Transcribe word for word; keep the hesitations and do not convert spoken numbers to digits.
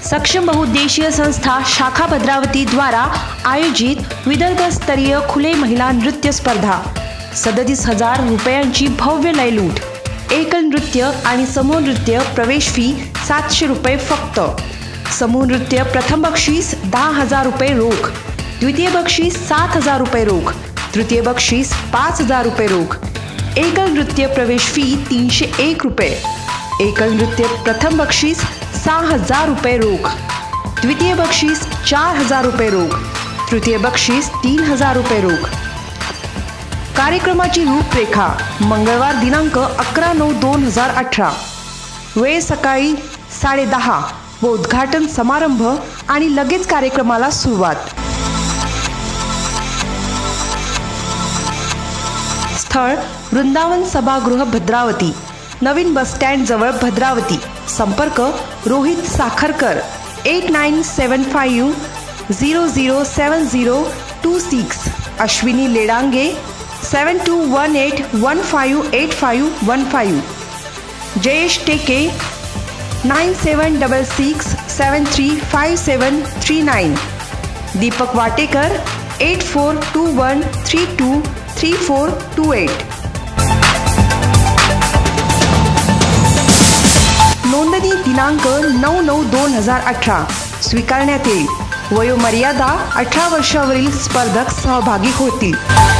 सक्षम बहुउद्देशीय संस्था शाखा भद्रावती द्वारा आयोजित विदर्भ स्तरीय खुले महिला नृत्य स्पर्धा। सदतीस हजार रुपयांची भव्य लयलूट। एकल नृत्य आणि समूह नृत्य प्रवेश फी सातशे रुपये फक्त। समूह नृत्य प्रथम बक्षीस दहा हजार रुपये रोख, द्वितीय बक्षीस सात हजार रुपये रोख, तृतीय बक्षीस पाच हजार रुपये रोख। एकल नृत्य प्रवेश फी तीनशे एक रुपये। एकल नृत्य प्रथम बक्षीस सहा हजार रुपये रोख, द्वितीय बक्षीस चार हजार रुपये रोख, तृतीय बक्षीस तीन हजार रुपये रोख। कार्यक्रमाची रूपरेखा मंगळवार दिनांक अकरा नऊ दोन हजार अठरा, वेळ सकाळी साडे दहा व उद्घाटन समारंभ आणि लगेच कार्यक्रमाला सुरुवात। स्थळ वृंदावन सभागृह भद्रावती, नवीन बस स्टँड जवळ भद्रावती। संपर्क Rohit Sakharkar eight nine seven five zero zero seven zero two six, Ashwini Ledange seven two one eight one five eight five one five, Jayesh Teke nine seven double six seven three five seven three nine, Deepak Watekar eight four two one three two three four two eight. नोंदणी दिनांक नऊ नऊ दोन हजार अठरा, स्वीकारण्यात येईल। वयोमर्यादा अठरा वर्षावरील स्पर्धक सहभागी होतील।